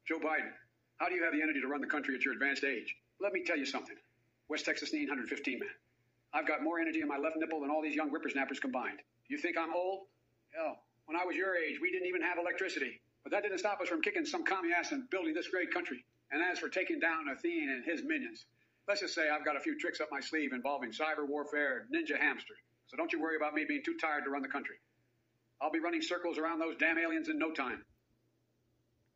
Joe Biden, how do you have the energy to run the country at your advanced age? Let me tell you something. West Texas needs 115 men. I've got more energy in my left nipple than all these young whippersnappers combined. You think I'm old? Hell, when I was your age, we didn't even have electricity. But that didn't stop us from kicking some commie ass and building this great country. And as for taking down Athene and his minions, let's just say I've got a few tricks up my sleeve involving cyber warfare and ninja hamsters. So don't you worry about me being too tired to run the country. I'll be running circles around those damn aliens in no time.